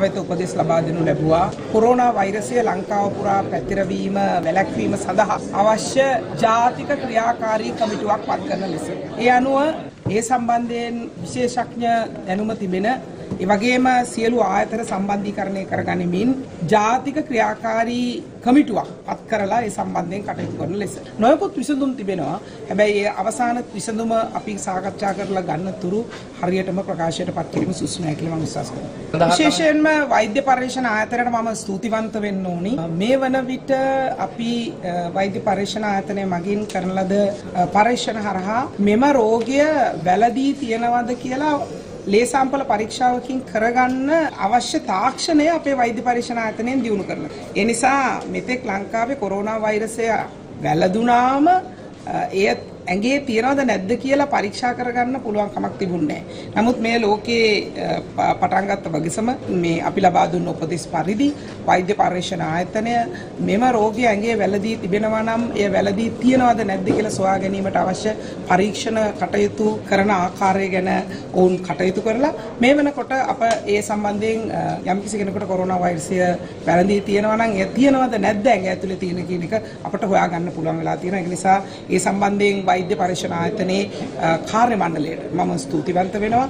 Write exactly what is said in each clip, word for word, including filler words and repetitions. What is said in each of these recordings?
වෙත උපදෙස් ලබා දෙනු ලැබුවා. කොරෝනා වෛරසය ලංකාව පුරා පැතිරවීම වැළැක්වීම සඳහා අවශ්‍ය ජාතික ක්‍රියාකාරී කමිටුවක් පත් කරන ලෙස. ඒ අනුව ඒ සම්බන්ධයෙන් විශේෂඥ දැනුම තිබෙන ඒ වගේම සියලු ආයතන සම්බන්ධීකරණය කරගනිමින් ජාතික ක්‍රියාකාරී කමිටුවක් පත් කරලා ඒ සම්බන්ධයෙන් කටයුතු කරන ලෙස. නොයෙකුත් විසඳුම් තිබෙනවා. හැබැයි ඒ අවසාන විසඳුම අපි සාකච්ඡා කරලා ගන්න තුරු හරියටම ප්‍රකාශයට පත් කිරීම සුදුසු නැහැ කියලා මම විශ්වාස කරනවා. විශේෂයෙන්ම වෛද්‍ය පරීක්ෂණ ආයතනයට මම ස්තුතිවන්ත වෙන්න ඕනි. මේ වන විට අපි වෛද්‍ය පරීක්ෂණ ආයතනය මගින් කරන ලද පරීක්ෂණ හරහා මෙම රෝගය වැළදී තියෙනවද කියලා ලේ සම්පල පරීක්ෂාවකින් කරගන්න අවශ්‍ය තාක්ෂණය අපේ වෛද්‍ය පරීක්ෂණ ආයතනයෙන් දියුණු කරනවා. ඒ නිසා මෙතෙක් ලංකාවේ කොරෝනා වෛරසය වැළදුනාම එය ඇඟේ තියනවද නැද්ද කියලා පරීක්ෂා කරගන්න පුළුවන් කමක් තිබුණේ නැහැ. නමුත් මේ ලෝකේ පටන් ගත්ත වගසම මේ අපි ලබා දුන්න උපදෙස් පරිදි වෛද්‍ය පරීක්ෂණ ආයතනය මෙම රෝගය ඇඟේ වැළදී තිබෙනවා නම් එය වැළදී තියනවද නැද්ද කියලා සොයා ගැනීමට අවශ්‍ය පරීක්ෂණ කටයුතු කරන ආකාරය ගැන ඔවුන් කටයුතු කරලා මේ වෙනකොට අප ඒ සම්බන්ධයෙන් යම්කිසි කෙනෙකුට කොරෝනා වෛරසය වැළදී තියනවා නම් එය තියනවද නැද්ද ඇඟ ඇතුලේ තියෙන කියන එක අපට හොයාගන්න පුළුවන් වෙලා තියෙනවා. ඒ නිසා ඒ සම්බන්ධයෙන් වෛද්‍ය පරීක්ෂණ ආයතනයේ කාර්ය මණ්ඩලයට මම ස්තුතිවන්ත වෙනවා.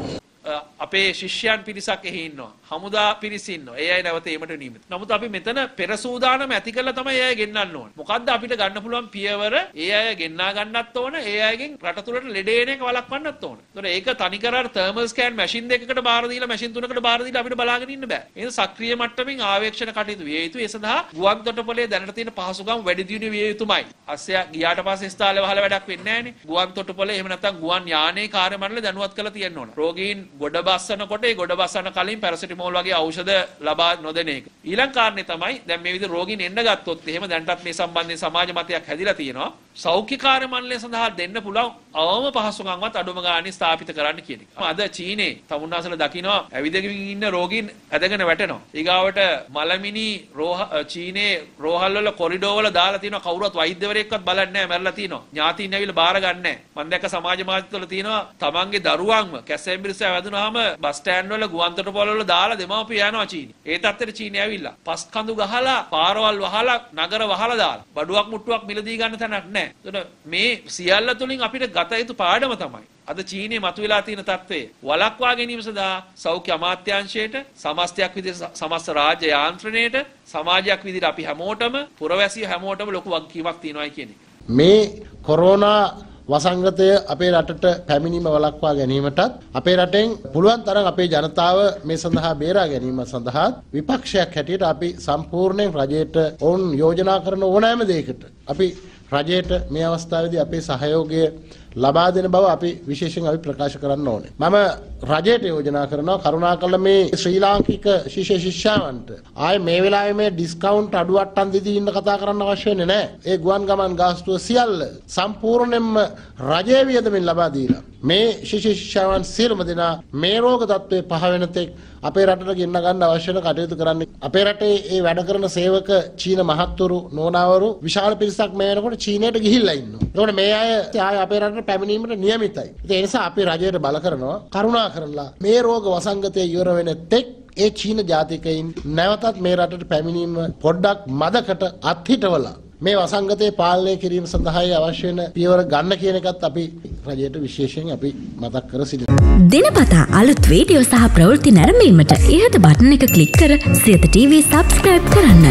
අපේ ශිෂ්‍යයන් පිරිසක් එහි ඉන්නවා. හමුදා පිරිස ඉන්නවා. ඒ අය නැවත ඒමට නියමිත. නමුත් අපි මෙතන පෙර සූදානම් ඇති කරලා තමයි ඒ අය ගෙන්නන්න ඕන. මොකද්ද අපිට ගන්න පුළුවන් පියවර? ඒ අය ගෙන්නා ගන්නත් ඕන. ඒ අයගෙන් රට තුළට ලෙඩ එන එක වළක්වන්නත් ඕන. ඒතකොට ඒක තනිකර අර තර්මල් ස්කෑන් මැෂින් දෙකකට බාර දීලා මැෂින් තුනකට බාර දීලා අපිට බලාගෙන ඉන්න බෑ. ඒක සක්‍රීය මට්ටමින් ආවේක්ෂණ කටයුතු විය යුතුයි. ඒ සඳහා ගුවන් තොටුපළේ දැනට තියෙන පහසුකම් වැඩි දියුණු විය යුතුමයි. අස්සය ගියාට පස්සේ ස්ථාලේ වහලා වැඩක් වෙන්නේ නැහනේ. ගුවන් තොටුපළේ එහෙම නැත්නම් ගුවන් යානයේ කාර්ය මණ්ඩලය දැනුවත් කරලා තියෙන්න ඕන. රෝගීන් ගොඩ බස්සනකොට ඒ ගොඩ බස්සන කලින් පැරසිටමෝල් වගේ ඖෂධ ලබා නොදෙන එක. ඊළඟ කාරණේ තමයි දැන් මේ විදිහ රෝගීන් එන්න ගත්තොත් එහෙම දැන්ටත් මේ සම්බන්ධයෙන් සමාජ මතයක් හැදිලා තියෙනවා. සෞඛ්‍ය කාර්ය මණ්ඩලය සඳහා දෙන්න පුළුවන් අවම පහසුකම්වත් අඩුම ගානේ ස්ථාපිත කරන්න කියන එක. අද චීනේ තමුන්නාසල දකින්නවා ඇවිදගෙන ඉන්න රෝගීන් ඇදගෙන වැටෙනවා. ඊගාවට මලමිනි රෝහ චීනේ රෝහල් වල කොරිඩෝ වල දාලා තියෙනවා කවුරුවත් වෛද්‍යවරයෙක්වත් බලන්නේ නැහැ මැරලා තියෙනවා. ඥාතීන් ඇවිල්ලා බාර ගන්න නැහැ. මම දැක්ක සමාජ මාධ්‍යවල තියෙනවා තමන්ගේ දරුවන්ව කැසෙම්බිරිස වැදුනහම බස් ස්ටෑන්ඩ් වල ගුවන් තොටුපළ වල දාලා දෙමාපියෝ යනවා චීනි. ඒ තත්ත්වෙට චීනි ඇවිල්ලා පස් කඳු ගහලා පාරවල් වහලා නගර වහලා දාලා බඩුවක් මුට්ටුවක් මිලදී ගන්න තැනක් නැහැ. එතකොට මේ සියල්ල තුලින් අපිට ගත යුතු පාඩම තමයි අද චීනයේ මතුවලා තියෙන තත්ත්වය වළක්වා ගැනීම සඳහා සෞඛ්‍ය අමාත්‍යාංශයට සමස්තයක් විදිහට සමස්ත රාජ්‍ය යාන්ත්‍රණයට සමාජයක් විදිහට අපි හැමෝටම පුරවැසියෝ හැමෝටම ලොකු වගකීමක් තියෙනවායි කියන එක. මේ කොරෝනා වසංගතය අපේ රටට පැමිණීම වළක්වා ගැනීමටත් අපේ රටෙන් පුළුවන් තරම් අපේ ජනතාව මේ සඳහා බේරා ගැනීම සඳහා විපක්ෂයක් හැටියට අපි සම්පූර්ණයෙන් රජයට ඔවුන් යෝජනා කරන ඕනෑම දෙයකට අපි රජයට මේ අවස්ථාවේදී අපේ සහයෝගය ලබා දෙන බව අපි විශේෂයෙන් අපි ප්‍රකාශ කරන්න ඕනේ. මම රජයට යෝජනා කරනවා කරුණාකරලා මේ ශ්‍රී ලාංකික ශිෂ්‍ය ශිෂ්‍යාවන්ට ආයේ මේ වෙලාවේ මේ ඩිස්කවුන්ට් අඩුවට්ටම් දෙදී ඉන්න කතා කරන්න අවශ්‍ය වෙන්නේ නැහැ. ඒ ගුවන් ගමන් ගාස්තුව සියල්ල සම්පූර්ණයෙන්ම රජයේ වියදමින් ලබා දීලා මේ ශිෂ්‍ය ශිෂ්‍යාවන් සියලුම දෙනා මේ රෝග තත්ත්වයේ පහ වෙන තෙක් අපේ රටට ගෙන්න ගන්න අවශ්‍ය වෙන කටයුතු කරන්න. අපේ රටේ ඒ වැඩ කරන සේවක චීන මහත්වරු නෝනාවරු විශාල පිරිසක් මේ වෙනකොට චීනයට ගිහිල්ලා ඉන්නවා. ඒකෝට මේ අය ආය අපේ රටට පැමිණීමට නියමිතයි. ඒ නිසා අපි රජයට බල කරනවා කරුණා කරලා මේ රෝග වසංගතය ඉවර වෙන තෙක් ඒ චීන ජාතිකයින් නැවතත් මේ රටට පැමිණීම පොඩ්ඩක් මදකට අත්හිටවලා මේ වසංගතය පාලනය කිරීම සඳහා අවශ්‍ය වෙන පියවර ගන්න කියන එකත් අපි රජයට විශේෂයෙන් අපි මතක් කර සිටිනවා. දිනපතා අලුත් වීඩියෝ සහ ප්‍රවෘත්ති නැරඹීමට ඉහත බටන් එක ක්ලික් කර සියත ටීවී සබ්ස්ක්‍රයිබ් කරන්න.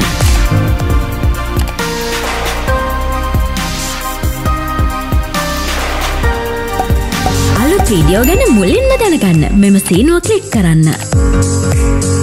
අලුත් වීඩියෝ ගැන මුලින්ම දැනගන්න මෙම සීනුව ක්ලික් කරන්න.